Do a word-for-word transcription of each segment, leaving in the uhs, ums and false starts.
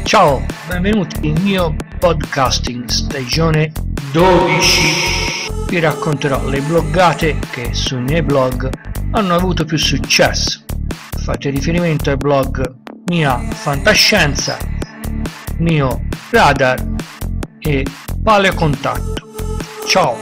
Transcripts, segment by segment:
Ciao, benvenuti nel mio podcasting stagione dodici. Vi racconterò le bloggate che sui miei blog hanno avuto più successo. Fate riferimento ai blog Mia Fantascienza, Mio Radar e Paleocontatto. Ciao!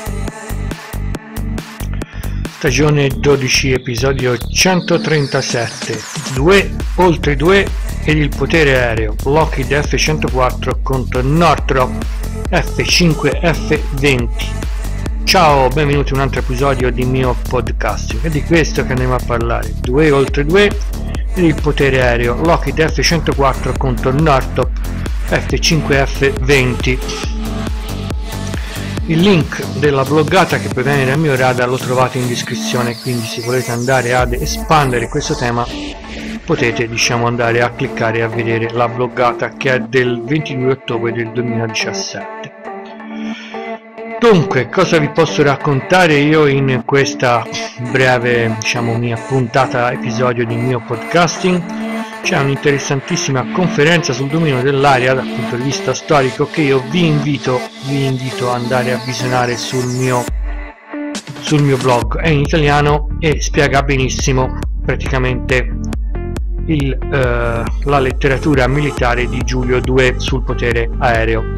Stagione dodici, episodio centotrentasette. Due oltre due ed il potere aereo. Lockheed F centoquattro contro Northrop F cinque F venti. Ciao, benvenuti in un altro episodio di mio podcast. È di questo che andiamo a parlare. Due oltre due ed il potere aereo. Lockheed F centoquattro contro Northrop F cinque F venti. Il link della bloggata che proviene dal mio radar lo trovate in descrizione, quindi se volete andare ad espandere questo tema potete diciamo andare a cliccare e a vedere la bloggata che è del ventidue ottobre del duemiladiciassette. Dunque, cosa vi posso raccontare io in questa breve diciamo mia puntata episodio di mio podcasting? C'è un'interessantissima conferenza sul dominio dell'aria dal punto di vista storico che io vi invito vi invito ad andare a visionare sul mio sul mio blog. È in italiano e spiega benissimo praticamente il, eh, la letteratura militare di Giulio secondo sul potere aereo.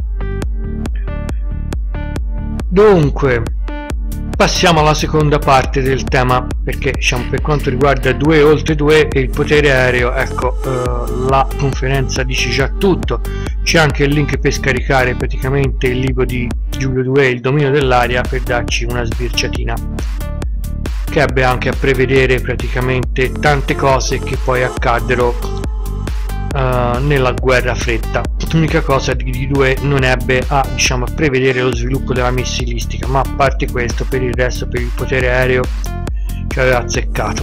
Dunque, passiamo alla seconda parte del tema, perché diciamo, per quanto riguarda due oltre due e il potere aereo, ecco, eh, la conferenza dice già tutto. C'è anche il link per scaricare praticamente il libro di Giulio secondo, il dominio dell'aria, per darci una sbirciatina, che ebbe anche a prevedere praticamente tante cose che poi accaddero Uh, nella guerra fredda. L'unica cosa di due non ebbe a diciamo a prevedere lo sviluppo della missilistica, ma a parte questo, per il resto, per il potere aereo ci aveva azzeccato.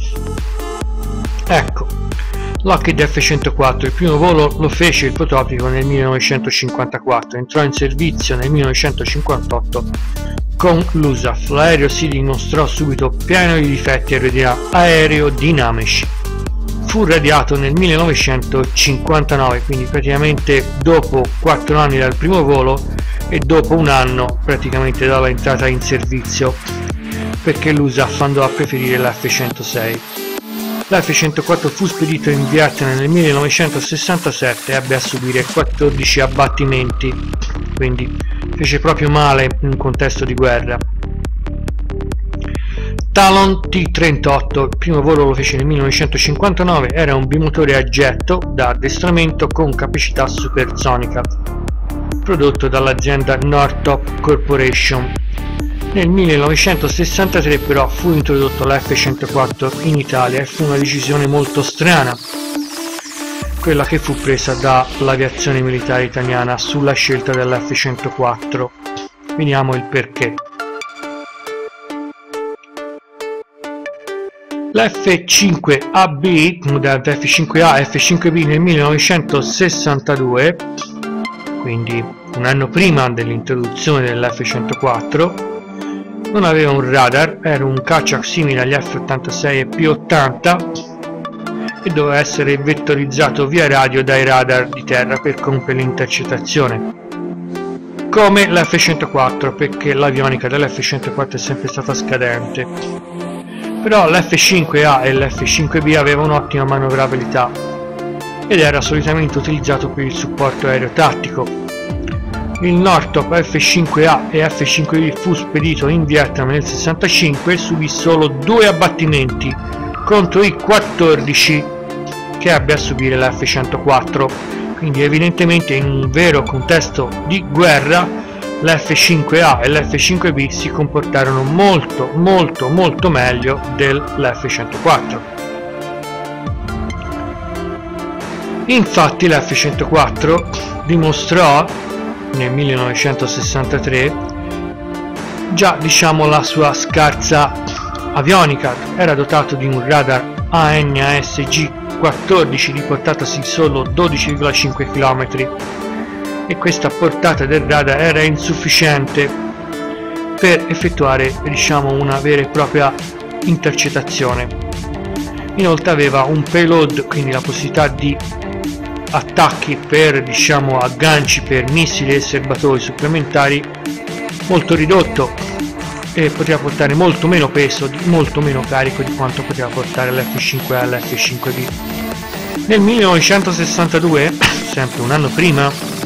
Ecco, Lockheed F centoquattro, il primo volo lo fece il prototipo nel millenovecentocinquantaquattro, entrò in servizio nel millenovecentocinquantotto con l'U S A F. L'aereo si dimostrò subito pieno di difetti aerodinamici. Fu radiato nel millenovecentocinquantanove, quindi praticamente dopo quattro anni dal primo volo e dopo un anno praticamente dalla entrata in servizio, perché l'U S A F andò a preferire l'F centosei. L'F centoquattro fu spedito in Vietnam nel millenovecentosessantasette e ebbe a subire quattordici abbattimenti, quindi fece proprio male in un contesto di guerra. Talon T trentotto, il primo volo lo fece nel millenovecentocinquantanove, era un bimotore a getto da addestramento con capacità supersonica, prodotto dall'azienda Northrop Corporation. Nel millenovecentosessantatré però fu introdotto l'F centoquattro in Italia e fu una decisione molto strana quella che fu presa dall'aviazione militare italiana sulla scelta dell'F centoquattro. Vediamo il perché. L'F cinque A B, modello F cinque A e F cinque B nel millenovecentosessantadue, quindi un anno prima dell'introduzione dell'F centoquattro, non aveva un radar, era un caccia simile agli F ottantasei e P ottanta e doveva essere vettorizzato via radio dai radar di terra per compiere l'intercettazione, come l'F centoquattro, perché l'avionica dell'F centoquattro è sempre stata scadente. Però l'F cinque A e l'F cinque B avevano un'ottima manovrabilità ed era solitamente utilizzato per il supporto aereo tattico. Il Northrop F cinque A e F cinque B fu spedito in Vietnam nel sessantacinque e subì solo due abbattimenti contro i quattordici che ebbe a subire l'F centoquattro, quindi evidentemente in un vero contesto di guerra l'F cinque A e l'F cinque B si comportarono molto molto molto meglio dell'F centoquattro. Infatti l'F centoquattro dimostrò nel millenovecentosessantatré già diciamo la sua scarsa avionica. Era dotato di un radar A N A S G quattordici di portata solo dodici virgola cinque chilometri e questa portata del radar era insufficiente per effettuare diciamo una vera e propria intercettazione. Inoltre aveva un payload, quindi la possibilità di attacchi per, diciamo, agganci per missili e serbatoi supplementari molto ridotto e poteva portare molto meno peso, molto meno carico di quanto poteva portare l'F cinque A e l'F cinque B. Nel millenovecentosessantadue, sempre un anno prima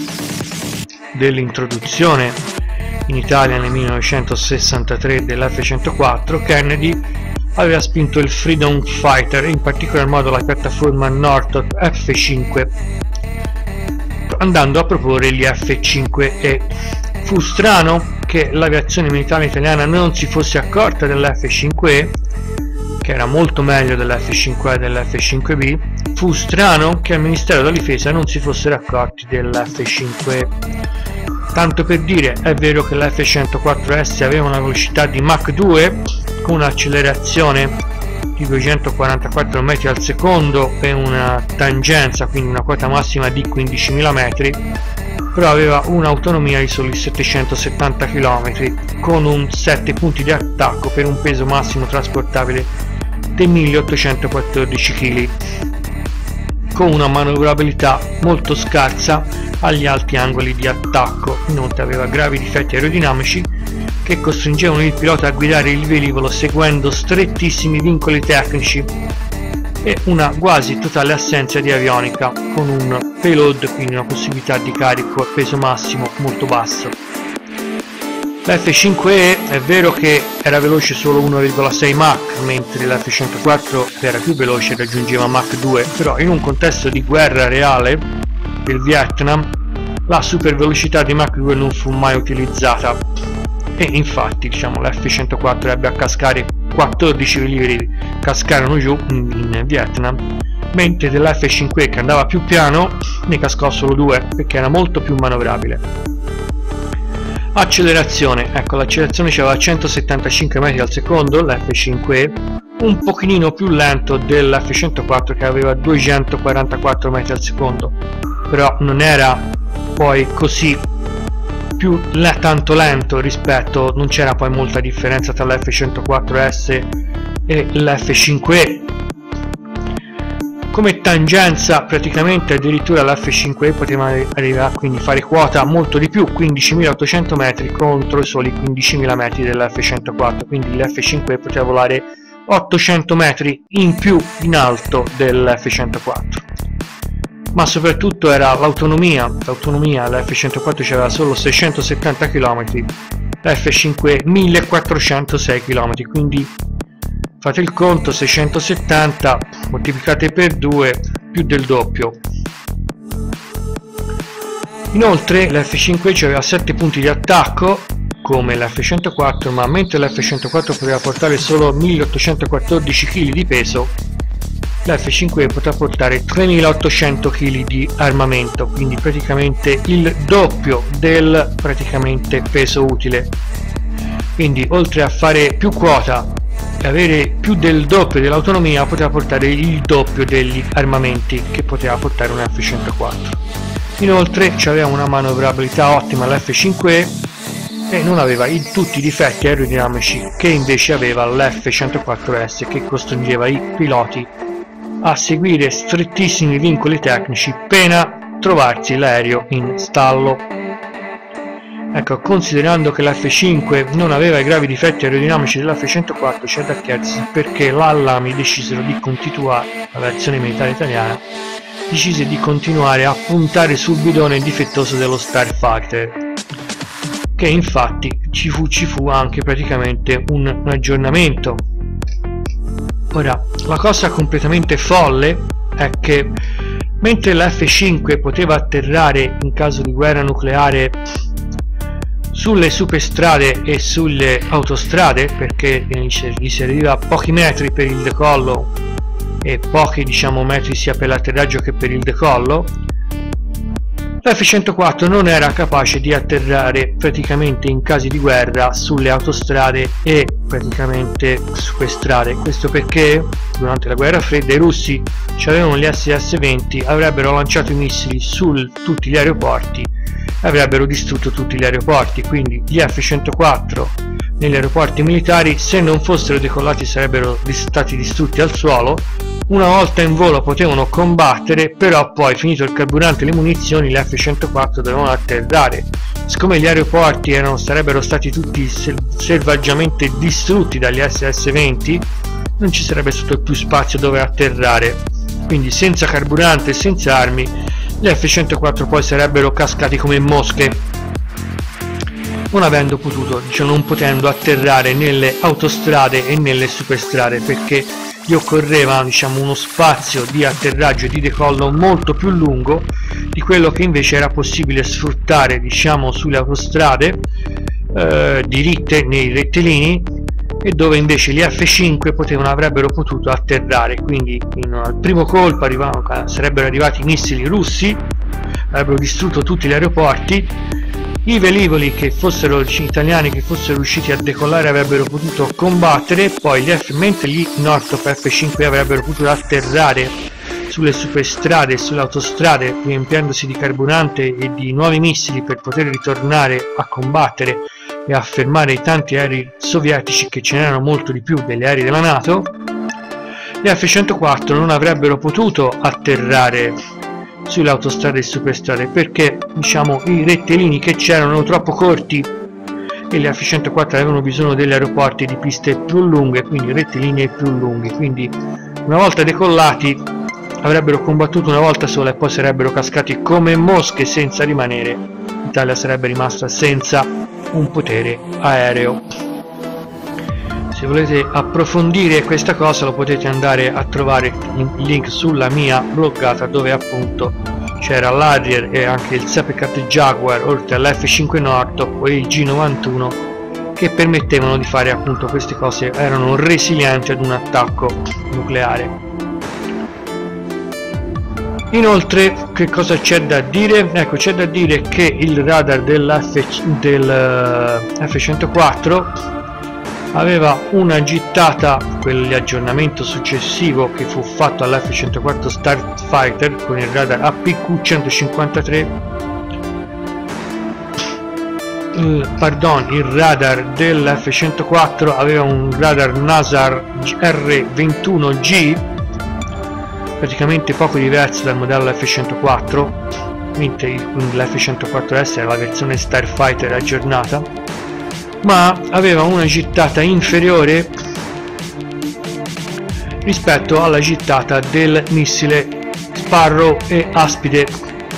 dell'introduzione in Italia nel millenovecentosessantatré dell'F centoquattro, Kennedy aveva spinto il Freedom Fighter, in particolar modo la piattaforma Northrop F cinque, andando a proporre gli F cinque E. Fu strano che l'aviazione militare italiana non si fosse accorta dell'F cinque E, che era molto meglio dell'F cinque A e dell'F cinque B. Fu strano che al Ministero della Difesa non si fossero accorti dell'F cinque E. Tanto per dire, è vero che l'F centoquattro S aveva una velocità di Mach due con un'accelerazione di duecentoquarantaquattro metri al secondo e una tangenza, quindi una quota massima di quindicimila metri, però aveva un'autonomia di soli settecentosettanta chilometri con un sette punti di attacco per un peso massimo trasportabile di milleottocentoquattordici chili, con una manovrabilità molto scarsa agli alti angoli di attacco. Inoltre aveva gravi difetti aerodinamici che costringevano il pilota a guidare il velivolo seguendo strettissimi vincoli tecnici e una quasi totale assenza di avionica, con un payload, quindi una possibilità di carico a peso massimo molto basso. L'F cinque E è vero che era veloce solo uno virgola sei Mach, mentre l'F centoquattro, che era più veloce, raggiungeva Mach due, però in un contesto di guerra reale del Vietnam la super velocità di Mach due non fu mai utilizzata e infatti, diciamo, l'F centoquattro ebbe a cascare quattordici velivoli, cascarono giù in, in Vietnam, mentre dell'F cinque E, che andava più piano, ne cascò solo due perché era molto più manovrabile. Accelerazione, ecco, l'accelerazione c'aveva centosettantacinque metri al secondo, l'F cinque E, un pochino più lento dell'F centoquattro che aveva duecentoquarantaquattro metri al secondo, però non era poi così più le tanto lento rispetto, non c'era poi molta differenza tra l'F centoquattro S e l'F cinque E. Come tangenza praticamente addirittura l'F cinque E poteva arrivare a quindi fare quota molto di più, quindicimilaottocento metri contro i soli quindicimila metri dell'F centoquattro, quindi l'F cinque E poteva volare ottocento metri in più in alto dell'F centoquattro. Ma soprattutto era l'autonomia, l'autonomia, l'F centoquattro c'aveva solo seicentosettanta chilometri, l'F cinque E millequattrocentosei chilometri, quindi fate il conto, seicentosettanta moltiplicate per due, più del doppio. Inoltre l'F cinque E aveva sette punti di attacco come l'F centoquattro, ma mentre l'F centoquattro poteva portare solo milleottocentoquattordici chili di peso, l'F cinque E poteva portare tremilaottocento chili di armamento, quindi praticamente il doppio del praticamente peso utile. Quindi oltre a fare più quota e avere più del doppio dell'autonomia, poteva portare il doppio degli armamenti che poteva portare un F centoquattro. Inoltre aveva una manovrabilità ottima l'F cinque E e non aveva i, tutti i difetti aerodinamici che invece aveva l'F centoquattro S, che costringeva i piloti a seguire strettissimi vincoli tecnici pena trovarsi l'aereo in stallo. Ecco, considerando che l'F cinque non aveva i gravi difetti aerodinamici dell'F centoquattro, c'è da chiedersi perché l'Allami decisero di continuare, l'aviazione militare italiana decise di continuare a puntare sul bidone difettoso dello Starfighter, che infatti ci fu, ci fu anche praticamente un, un aggiornamento. Ora, la cosa completamente folle è che mentre l'F cinque poteva atterrare in caso di guerra nucleare sulle superstrade e sulle autostrade, perché gli serviva pochi metri per il decollo e pochi, diciamo, metri sia per l'atterraggio che per il decollo, l'F centoquattro non era capace di atterrare praticamente in casi di guerra sulle autostrade e praticamente superstrade. Questo perché durante la guerra fredda i russi avevano gli S S venti, avrebbero lanciato i missili su tutti gli aeroporti, avrebbero distrutto tutti gli aeroporti, quindi gli F centoquattro negli aeroporti militari, se non fossero decollati, sarebbero stati distrutti al suolo, Una volta in volo potevano combattere, però poi finito il carburante e le munizioni gli F centoquattro dovevano atterrare. Siccome gli aeroporti erano, sarebbero stati tutti selvaggiamente distrutti dagli S S venti, non ci sarebbe stato più spazio dove atterrare, quindi senza carburante e senza armi gli F centoquattro poi sarebbero cascati come mosche, non avendo potuto, diciamo, non potendo atterrare nelle autostrade e nelle superstrade, perché gli occorreva, diciamo, uno spazio di atterraggio e di decollo molto più lungo di quello che invece era possibile sfruttare, diciamo, sulle autostrade eh, diritte nei rettilini, e dove invece gli F cinque potevano, avrebbero potuto atterrare. Quindi in, al primo colpo arrivavano, sarebbero arrivati i missili russi, avrebbero distrutto tutti gli aeroporti. I velivoli che fossero italiani che fossero riusciti a decollare avrebbero potuto combattere, poi gli F, mentre gli Northrop F cinque avrebbero potuto atterrare sulle superstrade e sulle autostrade, riempiendosi di carburante e di nuovi missili per poter ritornare a combattere e a fermare i tanti aerei sovietici, che ce n'erano molto di più degli aerei della NATO. Gli F centoquattro non avrebbero potuto atterrare sulle autostrade e superstrade perché, diciamo, i rettilini che c'erano erano troppo corti e gli F centoquattro avevano bisogno degli aeroporti di piste più lunghe, quindi rettilinei più lunghi. Quindi una volta decollati avrebbero combattuto una volta sola e poi sarebbero cascati come mosche senza rimanere. L'Italia sarebbe rimasta senza un potere aereo. Se volete approfondire questa cosa lo potete andare a trovare il link sulla mia bloggata, dove appunto c'era l'Harrier e anche il Seppecat Jaguar, oltre all'F cinque Northrop e il G novantuno, che permettevano di fare appunto queste cose, erano resilienti ad un attacco nucleare. Inoltre, che cosa c'è da dire? Ecco, c'è da dire che il radar dell'F del F centoquattro aveva una gittata, quell'aggiornamento successivo che fu fatto all'F centoquattro Starfighter con il radar A P Q centocinquantatré, il, pardon, il radar dell'F centoquattro aveva un radar NASAR R ventuno G, praticamente poco diverso dal modello F centoquattro, mentre l'F centoquattro S era la versione Starfighter aggiornata, ma aveva una gittata inferiore rispetto alla gittata del missile Sparrow e Aspide,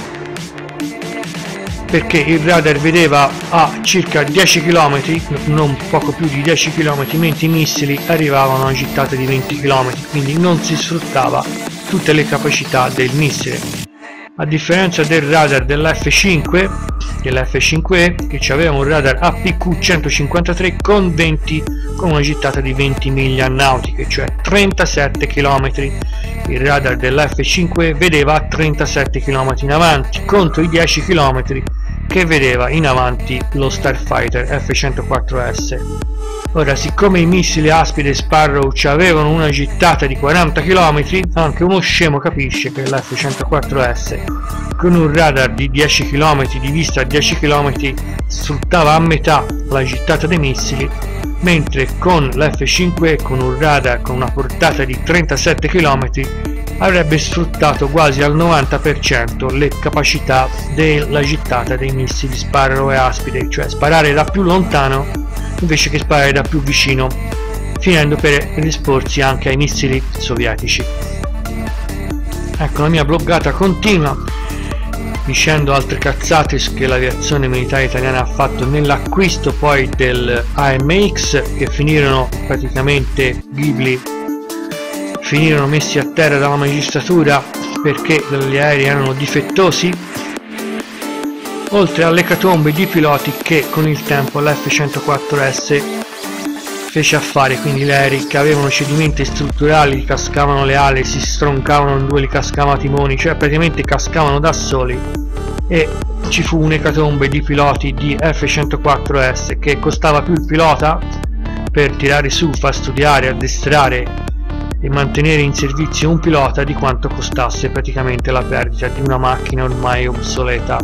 perché il radar vedeva a circa dieci chilometri, non poco più di dieci chilometri, mentre i missili arrivavano a gittata di venti chilometri, quindi non si sfruttava tutte le capacità del missile. A differenza del radar dell'F cinque, dell'F cinque E, che aveva un radar A P Q centocinquantatré con, venti, con una gittata di venti miglia nautiche, cioè trentasette chilometri. Il radar dell'F cinque E vedeva a trentasette chilometri in avanti, contro i dieci chilometri che vedeva in avanti lo Starfighter F centoquattro S. Ora, siccome i missili Aspide e Sparrow avevano una gittata di quaranta chilometri, anche uno scemo capisce che l'F centoquattro S con un radar di dieci chilometri, di vista a dieci chilometri, sfruttava a metà la gittata dei missili, mentre con l'F cinque E, con un radar con una portata di trentasette chilometri, avrebbe sfruttato quasi al novanta per cento le capacità della gittata dei missili Sparrow e Aspide, cioè sparare da più lontano invece che sparare da più vicino, finendo per esporsi anche ai missili sovietici. Ecco, la mia bloggata continua dicendo altre cazzate che l'aviazione militare italiana ha fatto nell'acquisto poi del A M X, che finirono praticamente Ghibli, finirono messi a terra dalla magistratura perché gli aerei erano difettosi, oltre alle ecatombe di piloti che con il tempo l'F centoquattro S fece affare, quindi gli aerei che avevano cedimenti strutturali cascavano le ali, si stroncavano in due, li cascavano a timoni, cioè praticamente cascavano da soli, e ci fu un'ecatombe di piloti di F centoquattro S che costava più il pilota per tirare su, far studiare, addestrare e mantenere in servizio un pilota di quanto costasse praticamente la perdita di una macchina ormai obsoleta.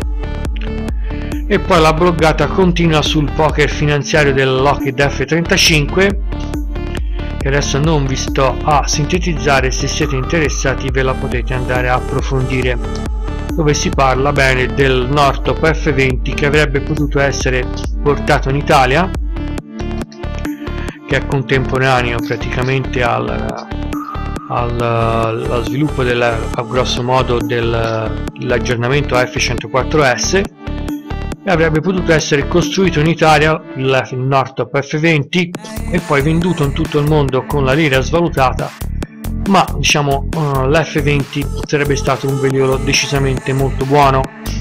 E poi la bloggata continua sul poker finanziario del Lockheed F trentacinque, che adesso non vi sto a sintetizzare. Se siete interessati ve la potete andare a approfondire, dove si parla bene del Northrop F venti che avrebbe potuto essere portato in Italia, che è contemporaneo praticamente al, al, allo sviluppo del, a grosso modo dell'aggiornamento a F centoquattro S, e avrebbe potuto essere costruito in Italia il Northrop F venti e poi venduto in tutto il mondo con la lira svalutata, ma diciamo uh, l'F venti sarebbe stato un velivolo decisamente molto buono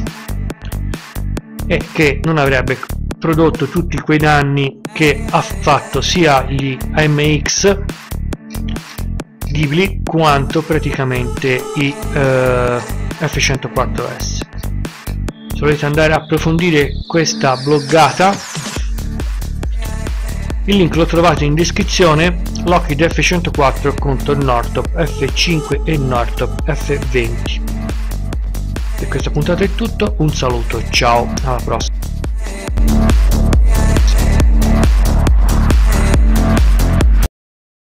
e che non avrebbe prodotto tutti quei danni che ha fatto sia gli A M X Ghibli quanto praticamente i uh, F centoquattro S. Se volete andare a approfondire questa bloggata, il link lo trovate in descrizione. Lockheed F centoquattro contro il Northrop F cinque e il Northrop F venti. Per questa puntata è tutto, un saluto, ciao, alla prossima.